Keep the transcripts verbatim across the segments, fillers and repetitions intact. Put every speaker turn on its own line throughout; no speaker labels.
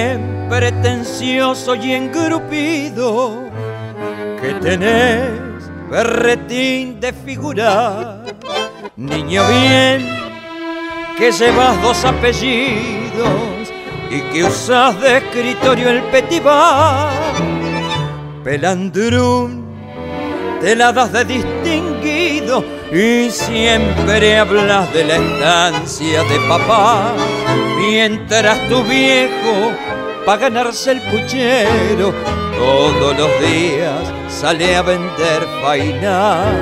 bien pretencioso y engrupido, que tenés berretín de figurar, niño bien que llevas dos apellidos y que usas de escritorio el petibar, pelandrún te la das de distinguido y siempre hablas de la estancia de papá, mientras tu viejo, pa' ganarse el puchero, todos los días sale a vender fainá.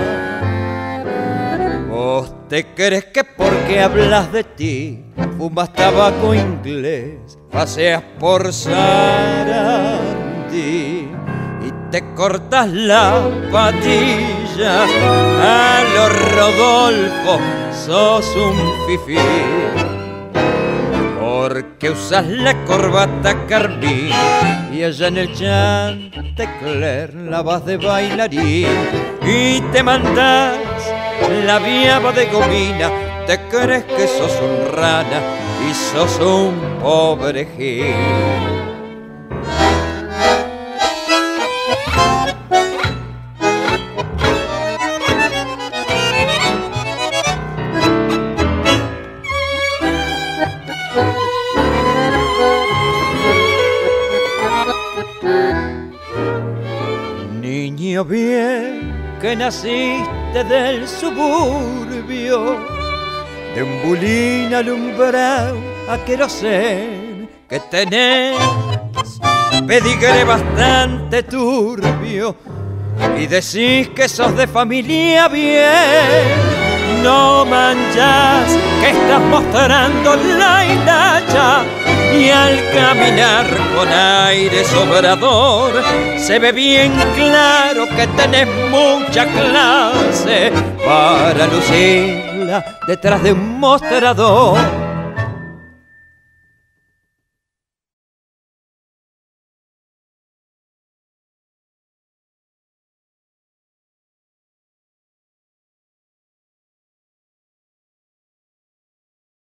Vos te crees que porque hablas de ti, fumas tabaco inglés, paseas por Sarandí y te cortas las patillas a los Rodolfo, sos un fifí, porque usas la corbata carmín y allá en el Chantecler la vas de bailarín y te mandás la viaba de gomina. Te crees que sos un rana y sos un pobre gil. Niño bien que naciste del suburbio, de un bulín alumbrado a querosén, que tenés pedigre bastante turbio y decís que sos de familia bien. No manchás que estás mostrando la hilacha y al caminar con aire sobrador se ve bien claro que tenés mucha clase para lucirla detrás de un mostrador.